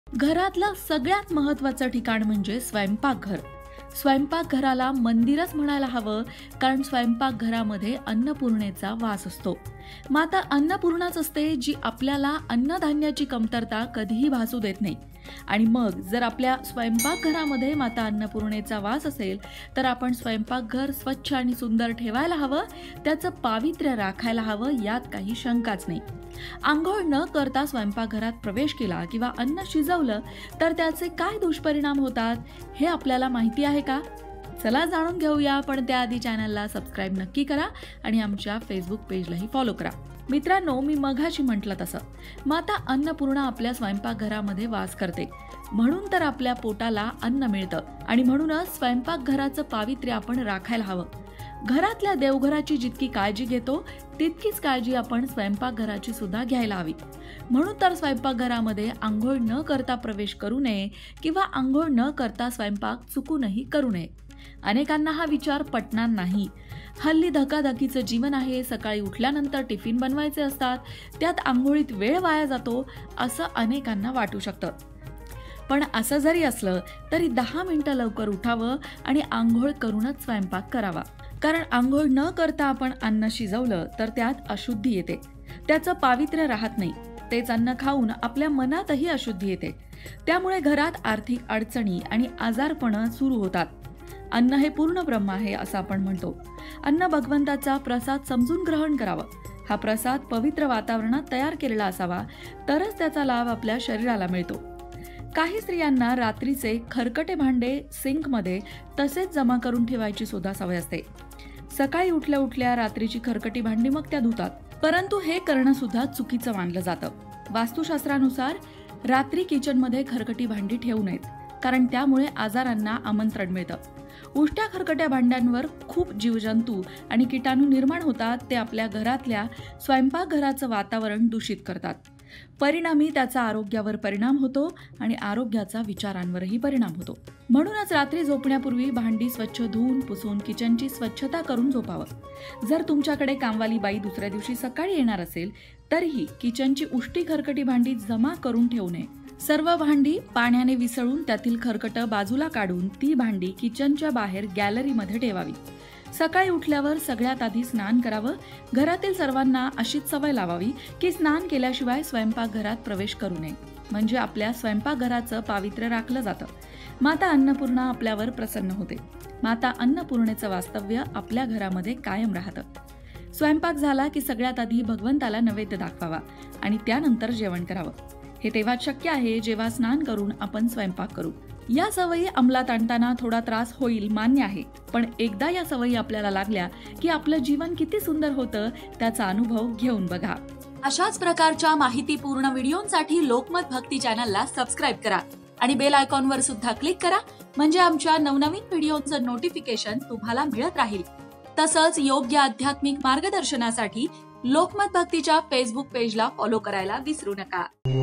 घरातलं सगळ्यात महत्त्वाचं ठिकाण म्हणजे स्वयंपाकघर. स्वयंपाकघराला मंदिरच म्हणायला हवं, कारण स्वयंपाकघरामध्ये अन्नपूर्णेचा वास असतो. माता अन्नपूर्णाच असते, जी आपल्याला अन्नधान्याची कमतरता कधीही भासू देत नाही. आणि मग जर आपल्या स्वयंपाकघरामध्ये माता अन्नपूर्णेचा वास असेल, तर आपण स्वयंपाकघर स्वच्छ आणि सुंदर ठेवायला हवं, त्याचं पावित्र्य राखायला हवं, यात काही शंकाच नाही. आंघोळ न करता स्वयंपाकघरात प्रवेश केला किंवा अन्न शिजवलं तर त्याचे काय दुष्परिणाम होतात हे आपल्याला माहिती आहे का? चला जाणून घेऊया, पण त्याआधी चॅनलला सबस्क्राईब नक्की करा आणि आमच्या फेसबुक पेजलाही फॉलो करा. मित्रांनो, मी मघाशी म्हटलं तसं माता अन्नपूर्णा आपल्या स्वयंपाकघरामध्ये वास करते, म्हणून तर आपल्या पोटाला अन्न मिळतं आणि म्हणूनच स्वयंपाकघराचं पावित्र्य आपण राखायला हवं. घरातल्या देवघराची जितकी काळजी घेतो तितकीच काळजी आपण स्वयंपाकघराची सुद्धा घ्यायला हवी. म्हणून तर स्वयंपाकघरामध्ये आंघोळ न करता प्रवेश करू नये किंवा आंघोळ न करता स्वयंपाक चुकूनही करू नये. अनेकांना हा विचार पटणार नाही. हल्ली धकाधकीचं जीवन आहे, सकाळी उठल्यानंतर टिफिन बनवायचे असतात, त्यात आंघोळीत वेळ वाया जातो, असं अनेकांना वाटू शकतं. पण असं जरी असलं तरी 10 मिनिटं लवकर उठावं आणि आंघोळ करूनच स्वयंपाक करावा. कारण आंघोळ न करता आपण अन्न शिजवलं तर त्यात अशुद्धी येते, त्याचं पावित्र्य राहत नाही. तेच अन्न खाऊन आपल्या मनातही अशुद्धी येते. त्यामुळे घरात आर्थिक अडचणी आणि आजारपणं सुरू होतात. अन्न हे पूर्ण ब्रह्म आहे असं आपण म्हणतो. अन्न भगवंताचा प्रसाद समजून ग्रहण करावं. हा प्रसाद पवित्र वातावरणात तयार केलेला असावा, तरच त्याचा लाभ आपल्या शरीराला मिळतो. काही स्त्रियांना रात्रीचे खरकटे भांडे सिंकमध्ये तसेच जमा करून ठेवायची सुद्धा सवय असते. सकाळी उठल्या उठल्या रात्रीची खरकटी भांडी मग त्या धुतात, परंतु हे करणं सुद्धा चुकीचं मानलं जातं. वास्तुशास्त्रानुसार रात्री किचनमध्ये खरकटी भांडी ठेवू नयेत, कारण त्यामुळे आजारांना आमंत्रण मिळतं. उष्ट्या खरकट्या भांड्यांवर खूप जीवजंतू आणि किटाणू निर्माण होतात. ते आपल्या घरातल्या स्वयंपाकघराचं वातावरण दूषित करतात. परिणामी त्याचा आरोग्यावर परिणाम होतो आणि आरोग्याचा विचारांवरही परिणाम होतो. म्हणूनच रात्री झोपण्यापूर्वी भांडी स्वच्छ धुवून पुसून किचनची स्वच्छता करून झोपावं. जर तुमच्याकडे कामवाली बाई दुसऱ्या दिवशी सकाळी येणार असेल तरीही किचनची उष्टी खरकटी भांडी जमा करून ठेवू नये. सर्व भांडी पाण्याने विसळून त्यातील खरकटं बाजूला काढून ती भांडी किचनच्या बाहेर गॅलरीमध्ये ठेवावी. सकाळी उठल्यावर सगळ्यात आधी स्नान करावं. घरातील सर्वांना अशीच सवय लावावी की स्नान केल्याशिवाय स्वयंपाकघरात प्रवेश करू नये, म्हणजे आपल्या स्वयंपाकघराचं पावित्र्य राखलं जातं. माता अन्नपूर्णा आपल्यावर प्रसन्न होते. माता अन्नपूर्णेचं वास्तव्य आपल्या घरामध्ये कायम राहतं. स्वयंपाक झाला की सगळ्यात आधी भगवंताला नैवेद्य दाखवावा आणि त्यानंतर जेवण करावं. हे तेव्हाच शक्य आहे जेव्हा स्नान करून आपण स्वयंपाक करू. या सवयी अंमलात आणताना थोडा त्रास होईल, मान्य आहे, पण एकदा या सवयी आपल्याला लागल्या की आपलं जीवन किती सुंदर होतं त्याचा अनुभव घेऊन बघा. अशाच प्रकारच्या माहितीपूर्ण व्हिडिओंसाठी लोकमत भक्ती चॅनलला सबस्क्राईब करा आणि बेल आयकॉनवर सुद्धा क्लिक करा, म्हणजे आमच्या नवनवीन व्हिडिओचं नोटिफिकेशन तुम्हाला मिळत राहील. तसंच योग्य आध्यात्मिक मार्गदर्शनासाठी लोकमत भक्तीच्या फेसबुक पेजला फॉलो करायला विसरू नका.